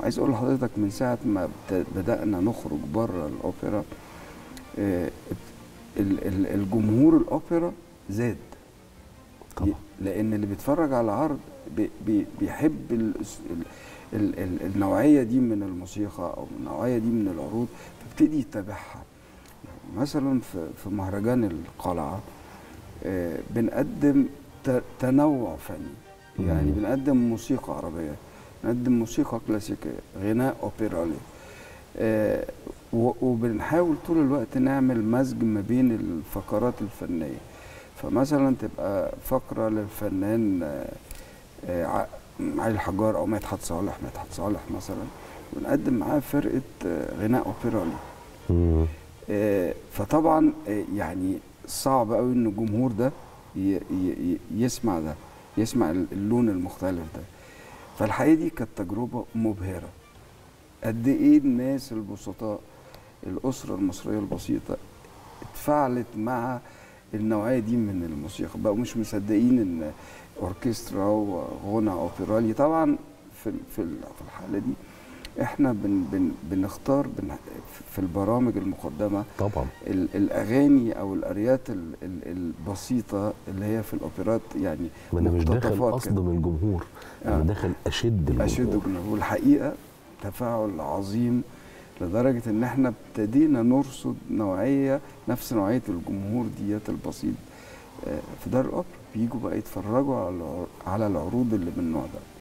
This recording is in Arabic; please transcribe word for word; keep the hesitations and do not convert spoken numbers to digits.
عايز اقول لحضرتك من ساعه ما بت- بدانا نخرج بره الاوبرا، آه، ال- ال- الجمهور الاوبرا زاد. طبعا. لان اللي بيتفرج على عرض بي- بي- بيحب ال- ال- ال- ال- النوعيه دي من الموسيقى او النوعيه دي من العروض، فابتدي يتابعها. مثلا في في مهرجان القلعه، آه، بنقدم ت- تنوع فني. يعني مم. بنقدم موسيقى عربيه، بنقدم موسيقى كلاسيكيه، غناء اوبرالي، آه، و- وبنحاول طول الوقت نعمل مزج ما بين الفقرات الفنيه. فمثلا تبقى فقره للفنان آه، آه، ع- علي الحجار او مدحت صالح مدحت صالح مثلا، ونقدم معاه فرقه آه، غناء اوبرالي. مم. آه، فطبعا آه، يعني صعب قوي ان الجمهور ده ي- ي- ي- يسمع ده، يسمع اللون المختلف ده. فالحقيقه دي كانت تجربه مبهره. قد ايه الناس البسطاء، الاسره المصريه البسيطه اتفاعلت مع النوعيه دي من الموسيقى، بقوا مش مصدقين ان اوركسترا وغنى اوبرالي. طبعا في ال- في ال- في الحاله دي احنا بن بن بنختار بن في البرامج المقدمه طبعا. ال- الاغاني او الاريات ال- ال- البسيطه اللي هي في الاوبرات، يعني ما انا مش داخل مقتطفات كده. اصدم الجمهور، انا آه. داخل اشد الجمهور. اشد الجمهور. والحقيقه تفاعل عظيم لدرجه ان احنا ابتدينا نرصد نوعيه نفس نوعيه الجمهور ديت البسيط، آه، في دار الاوبرا بيجوا بقى يتفرجوا على الع- على العروض اللي من النوع ده.